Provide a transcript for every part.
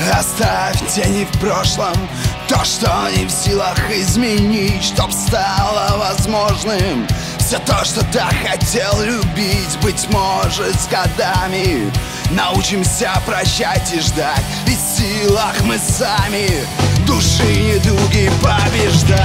Оставь тени в прошлом, то, что не в силах изменить, чтоб стало возможным все то, что так хотел любить. Быть может, с годами научимся прощать и ждать, ведь в силах мы сами души недуги побеждать.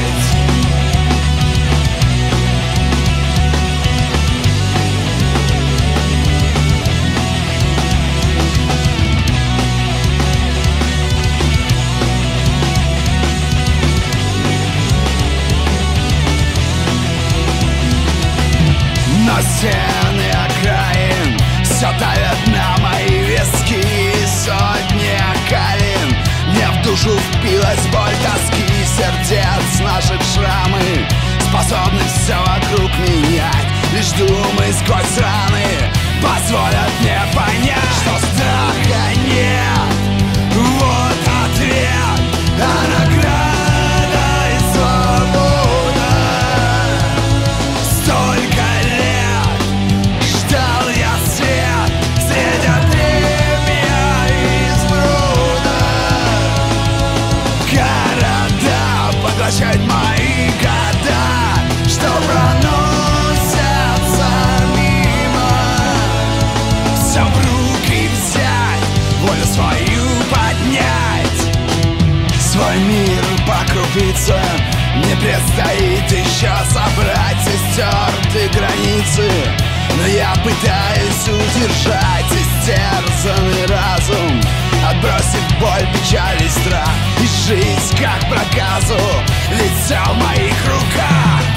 Но стены окраин все давят на мои виски, и сотни окалин мне в душу впилась боль тоски. Сердец наших шрамы способны все вокруг менять, лишь думы сквозь раны позволят мне понять, что страха нет, вот ответ, а награда и свобода. Столько ждал я свет среди отребья из бруда. Города поглощают мои года, что проносятся мимо. Все в руки взять, волю свою поднять, свой мир по крупицам. Мне предстоит еще собрать все стертые границы, но я пытаюсь удержать истерзанный разум, отбросив боль, печаль и страх, и жизнь как проказу, ведь все в моих руках.